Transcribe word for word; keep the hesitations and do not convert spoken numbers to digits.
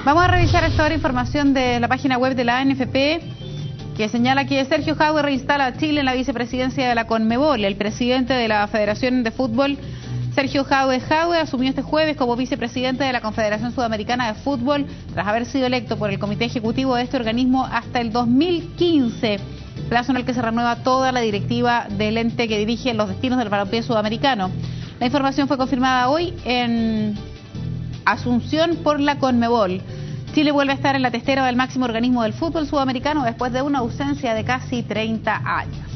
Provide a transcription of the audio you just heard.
Vamos a revisar esta hora información de la página web de la A N F P, que señala que Sergio Jadue reinstala a Chile en la vicepresidencia de la CONMEBOL. El presidente de la Federación de Fútbol, Sergio Jadue Jadue, asumió este jueves como vicepresidente de la Confederación Sudamericana de Fútbol, tras haber sido electo por el Comité Ejecutivo de este organismo hasta el dos mil quince, plazo en el que se renueva toda la directiva del ente que dirige los destinos del balompié sudamericano. La información fue confirmada hoy en Asunción por la CONMEBOL. Chile vuelve a estar en la testera del máximo organismo del fútbol sudamericano después de una ausencia de casi treinta años.